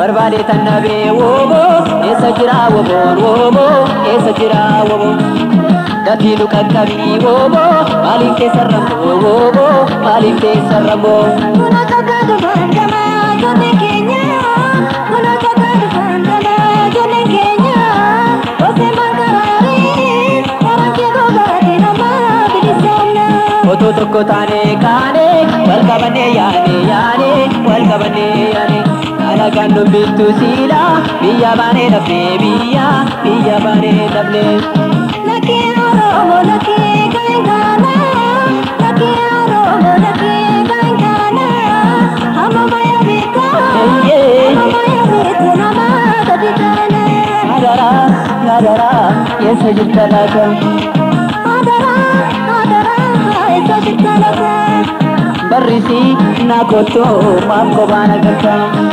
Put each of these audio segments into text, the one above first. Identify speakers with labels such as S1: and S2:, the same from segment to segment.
S1: barbaade tannabe wobo esa jira wobo esa jira wobo datilu kakkabi wobo malike sarrambo wobo malike sarrambo
S2: Kuna kakadu bandama jone Kenya Kuna kakadu bandama jone Kenya Ose mangarari Karanke gobati nama bilisomna
S1: Oto tokko taane kaane wal qabane yaane wal qabane yaane alagaan dubbittu siila biyya baane dhabne biyya baane dhabne
S2: Laki oromo laki kaingana Laki oromo laki kaingana Hama maya bika Hama maya bitu nama kaditana
S1: Adara yesa jirtalaka
S2: Adara esa jirtalaka
S1: barrisi na koto maaf baana galta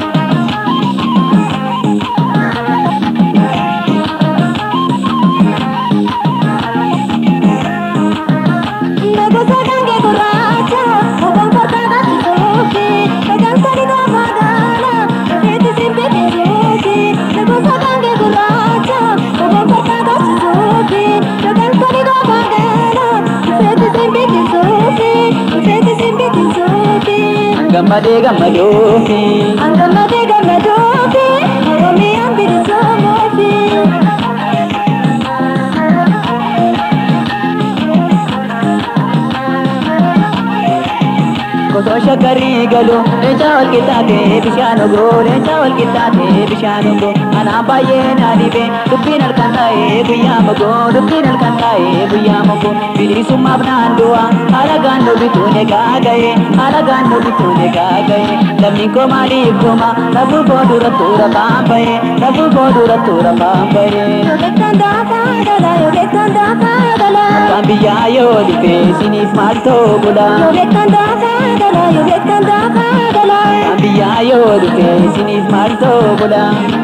S1: Gamade gamadofi
S2: Angamade gamadofi Haromi ambiri somofi
S1: Koso shakari galu lecha wal kitate bishano go lecha wal kitate bishano go ana baye na dibe dubinal kantae biyamago dubinal kantae biyamago bilisu mabnandua alagan no bitune gagaye lamni ko mali goma nabu bodura tura pambaye
S2: Yobekanda kadala
S1: Kambiya yo dipe sinif malto bula
S2: Yobekanda kadala
S1: Kambiya yo dipe sinif malto bula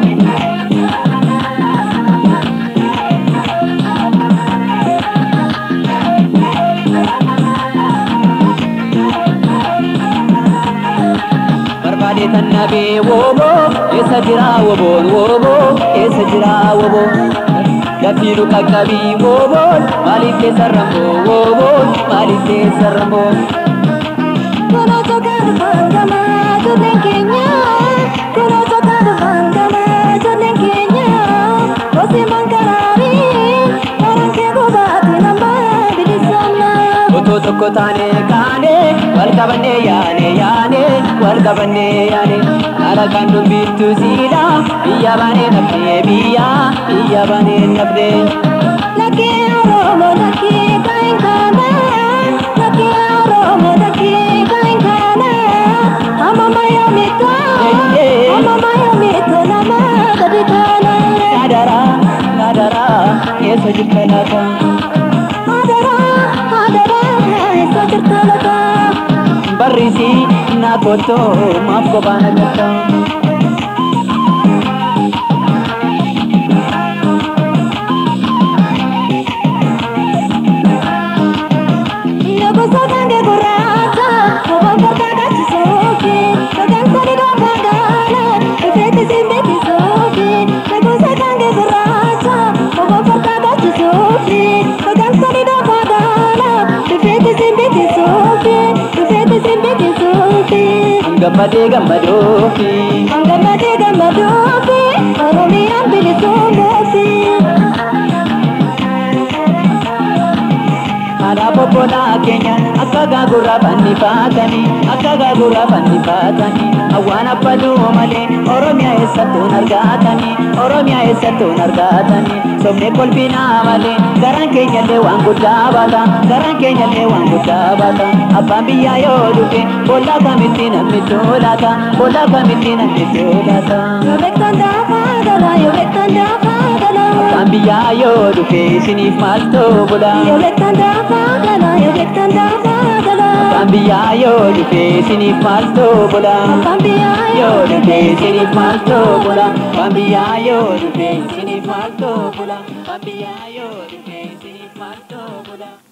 S1: barbaade tannabe wobo esa jira wobo esa jira wobo datilu kakkabi wobo malike sarrambo wobo malike sarrambo
S2: Kuna kakadu bandama jone Kenya Kuna kakadu bandama jone Kenya Ose mangarari Karanke gobati nama bilisomna
S1: Oto tokko taane kaane wal qabane yaane wal qabane yaane alagaan dubbittu siila biyya baane dhabne biyya baane dhabne
S2: Laki oromo laki kaingana Laki oromo laki kaingana Hama maya mita nama kaditana
S1: Adara yesa jirtalaka
S2: Adara esa jirtalaka
S1: barrisi na koto maaf baana galta Gamade gamadofi
S2: Haromi ambiri somofi
S1: Ada popola Kenya akaga gura panni patani awana padu male Oromia esatu nargatani somne kolbina male garan Kenya le wangu dabata abambiya yo duke bola kamitina mitolata
S2: Yobekanda kadala
S1: abambiya yo duke sinif malto bola
S2: Yobekanda kadala
S1: Kambiya yo duke sinif malto bola
S2: Kambiya
S1: yo duke sinif malto bola Kambiya yo duke sinif malto bola Kambiya yo duke sinif malto bola